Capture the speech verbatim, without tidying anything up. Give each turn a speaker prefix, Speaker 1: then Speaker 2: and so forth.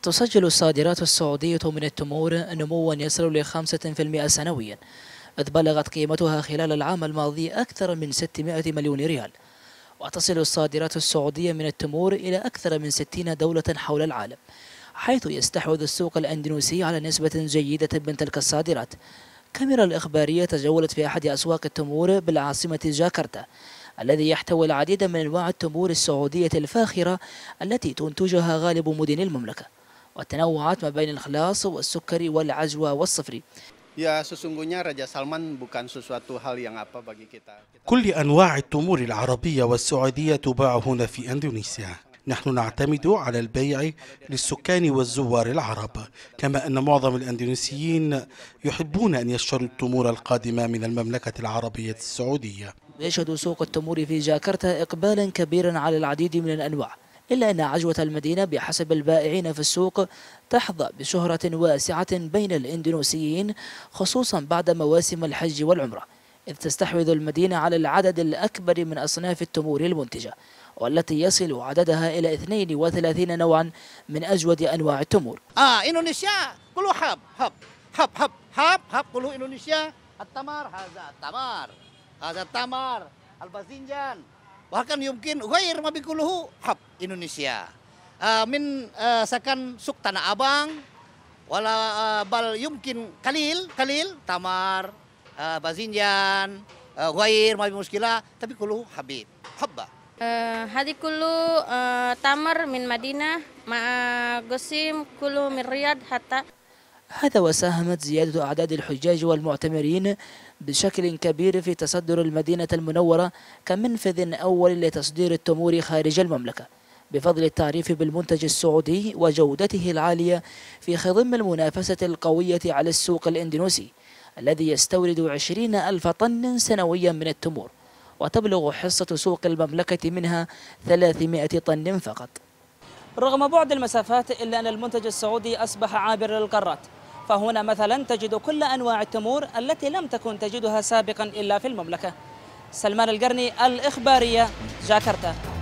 Speaker 1: تسجل الصادرات السعودية من التمور نموا يصل ل خمسة بالمئة سنويا، إذ بلغت قيمتها خلال العام الماضي أكثر من ستمائة مليون ريال. وتصل الصادرات السعودية من التمور إلى أكثر من ستين دولة حول العالم، حيث يستحوذ السوق الأندونيسي على نسبة جيدة من تلك الصادرات. كاميرا الإخبارية تجولت في أحد أسواق التمور بالعاصمة جاكرتا، الذي يحتوي العديد من أنواع التمور السعودية الفاخرة التي تنتجها غالب مدن المملكة، والتنوعات ما بين الخلاص والسكري والعجوة والصفري.
Speaker 2: Ya, sesungguhnya Raja Salman bukan sesuatu hal yang apa bagi kita.
Speaker 3: كل أنواع التمور العربية والسعودية تباع هنا في أندونيسيا. نحن نعتمد على البيع للسكان والزوار العرب، كما أن معظم الأندونيسيين يحبون أن يشتروا التمور القادمة من المملكة العربية السعودية.
Speaker 1: يشهد سوق التمور في جاكرتا إقبالا كبيرا على العديد من الأنواع، إلا أن عجوة المدينة بحسب البائعين في السوق تحظى بشهرة واسعة بين الإندونيسيين، خصوصا بعد مواسم الحج والعمرة، إذ تستحوذ المدينة على العدد الأكبر من أصناف التمور المنتجة، والتي يصل عددها إلى اثنين وثلاثين نوعا من أجود أنواع التمور.
Speaker 4: آه إندونيسيا كله حب حب حب حب حب حب كله إندونيسيا. التمر هذا التمر هذا التمر الباذنجان، bahkan yumkin ghair ma bikuluhu hab Indonesia. Uh, min uh, sakan suk Tanah Abang wala uh, bal yumkin kalil kalil tamar uh, bazinjan uh, ghair ma muskila tapi kuluhu habib habba.
Speaker 5: هذه كله تمر من مدينة مع قسيم كله من رياض حتى.
Speaker 1: هذا وساهمت زيادة أعداد الحجاج والمعتمرين بشكل كبير في تصدر المدينة المنورة كمنفذ أول لتصدير التمور خارج المملكة، بفضل التعريف بالمنتج السعودي وجودته العالية في خضم المنافسة القوية على السوق الإندونيسي الذي يستورد عشرين ألف طن سنويا من التمور، وتبلغ حصة سوق المملكة منها ثلاثمائة طن فقط. رغم بعد المسافات إلا أن المنتج السعودي أصبح عابر للقارات، فهنا مثلا تجد كل أنواع التمور التي لم تكن تجدها سابقا إلا في المملكة. سلمان القرني، الإخبارية، جاكرتا.